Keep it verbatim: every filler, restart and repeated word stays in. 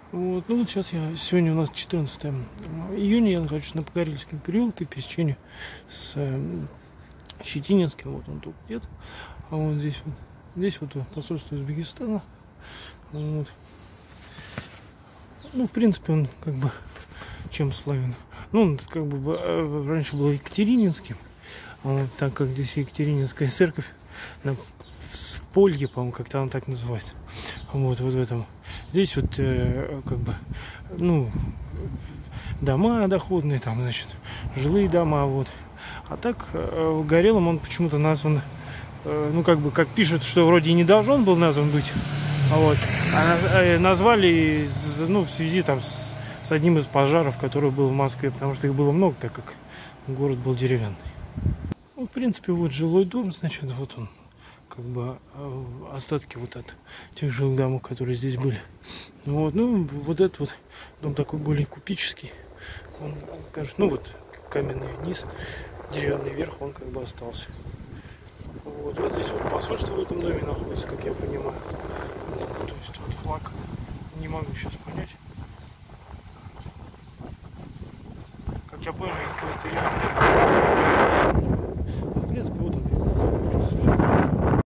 Вот. Ну вот сейчас я, сегодня у нас четырнадцатое июня, я нахожусь на Погорельском переулке, пересечении с э, Щетининским, вот он тут где-то. А вот здесь вот, здесь вот посольство Узбекистана. Вот. Ну, в принципе, он как бы чем славен. Ну, он как бы раньше был Екатерининским, а вот, так как здесь Екатерининская церковь, на, в Полье, по-моему, как-то она так называется. Вот, вот в этом. Здесь вот э, как бы, ну, дома доходные, там, значит, жилые дома, вот. А так э, Горелым он почему-то назван, э, ну, как бы, как пишут, что вроде и не должен был назван быть. Вот. А назвали, ну, в связи там с, с одним из пожаров, который был в Москве, потому что их было много, так как город был деревянный. Ну, в принципе, вот жилой дом, значит, вот он, как бы остатки вот от тех жилых домов, которые здесь были. Вот, ну, вот этот вот дом такой более купеческий. Он, кажется, ну, вот каменный низ, деревянный верх, он как бы остался. Вот, вот здесь вот посольство в этом доме находится, как я понимаю. То есть вот флаг, не могу сейчас понять. Как я понял, экваториальный. Ну, в принципе, вот он.